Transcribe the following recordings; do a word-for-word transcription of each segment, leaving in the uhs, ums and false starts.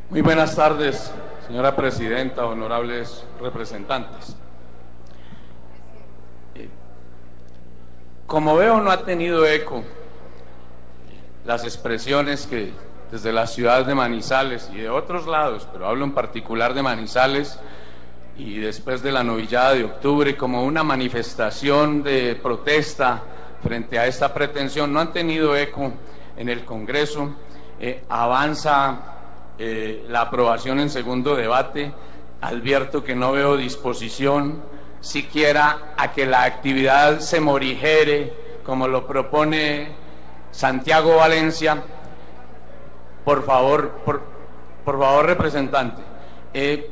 Muy buenas tardes, señora presidenta, honorables representantes. Como veo, no ha tenido eco las expresiones que desde la ciudad de Manizales y de otros lados, pero hablo en particular de Manizales, y después de la novillada de octubre, como una manifestación de protesta frente a esta pretensión, no han tenido eco en el Congreso. Eh, avanza eh, la aprobación en segundo debate. Advierto que no veo disposición siquiera a que la actividad se morigere, como lo propone Santiago Valencia. Por favor, por, por favor, representante, eh,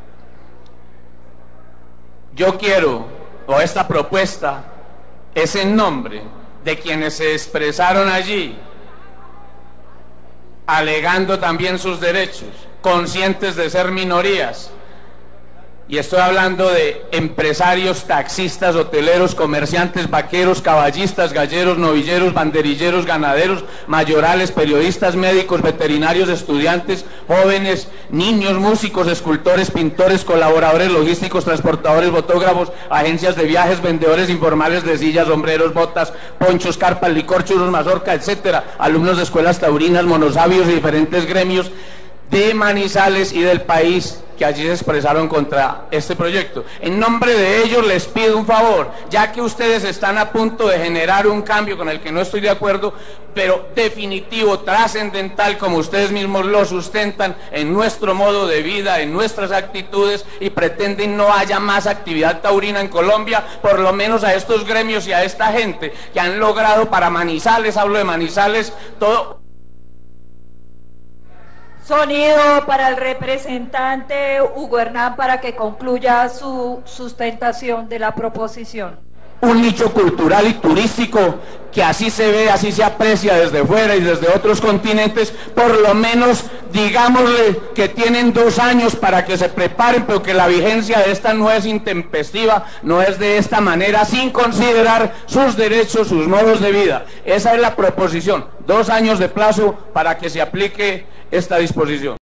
yo quiero, o esta propuesta es en nombre de quienes se expresaron allí, alegando también sus derechos, conscientes de ser minorías, y estoy hablando de empresarios, taxistas, hoteleros, comerciantes, vaqueros, caballistas, galleros, novilleros, banderilleros, ganaderos, mayorales, periodistas, médicos, veterinarios, estudiantes, jóvenes, niños, músicos, escultores, pintores, colaboradores logísticos, transportadores, fotógrafos, agencias de viajes, vendedores informales de sillas, sombreros, botas, ponchos, carpas, licor, churros, mazorca, etcétera, alumnos de escuelas taurinas, monosabios y diferentes gremios de Manizales y del país que allí se expresaron contra este proyecto. En nombre de ellos les pido un favor, ya que ustedes están a punto de generar un cambio con el que no estoy de acuerdo, pero definitivo, trascendental, como ustedes mismos lo sustentan, en nuestro modo de vida, en nuestras actitudes, y pretenden no haya más actividad taurina en Colombia, por lo menos a estos gremios y a esta gente que han logrado para Manizales, hablo de Manizales, todo. Sonido para el representante Hugo Hernán para que concluya su sustentación de la proposición. Un nicho cultural y turístico que así se ve, así se aprecia desde fuera y desde otros continentes. Por lo menos digámosle que tienen dos años para que se preparen, pero que la vigencia de esta no es intempestiva, no es de esta manera, sin considerar sus derechos, sus modos de vida. Esa es la proposición, dos años de plazo para que se aplique esta disposición.